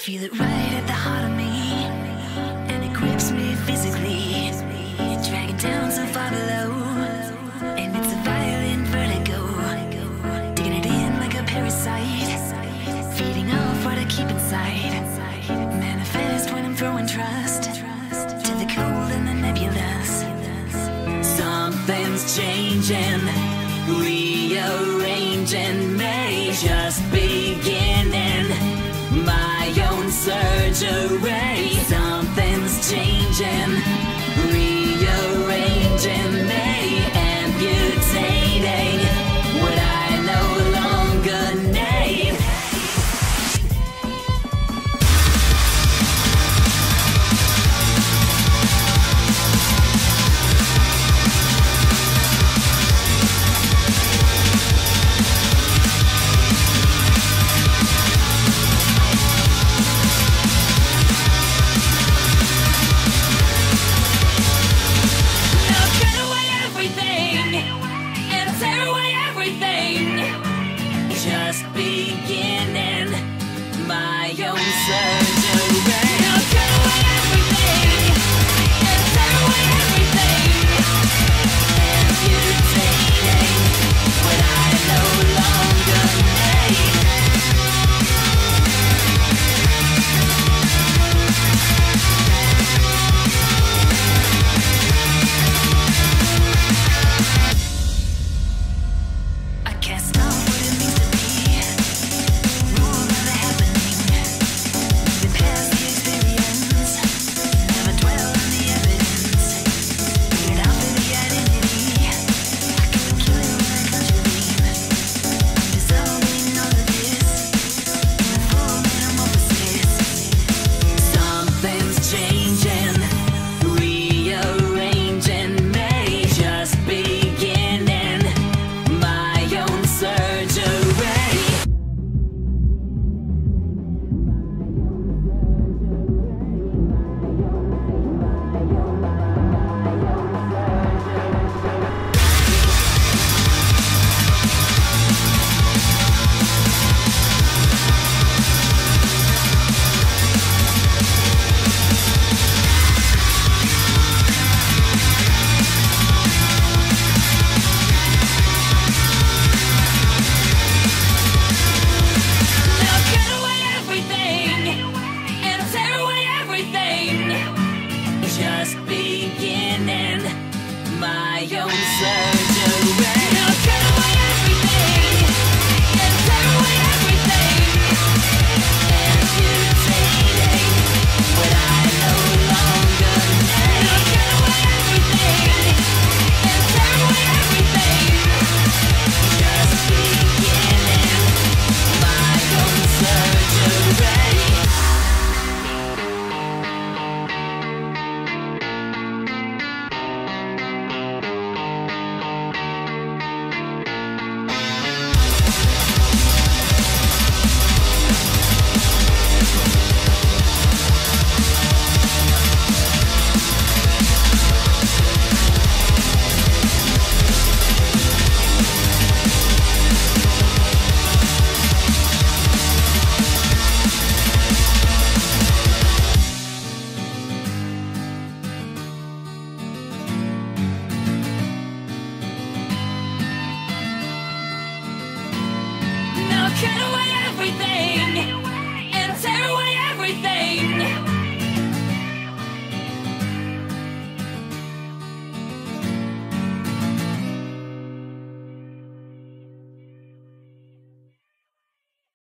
feel it right at the heart of me, and it grips me physically, dragging down so far below, and it's a violent vertigo, digging it in like a parasite, feeding off what I keep inside, manifest when I'm throwing trust to the cold and the nebulous. Something's changing, rearranging, may just beginning my own surgery. Something's changing, rearranging me, amputating what I no longer need. Just beginning my own surgery. I'll cut away everything and tear away everything, amputating what I no longer need. I can't stop what it means to be. Just beginning my own surgery. I'll cut away everything and tear away everything, amputating what I no longer need. I'll cut away everything and tear away everything, just beginning my own surgery. Cut away everything and tear away everything.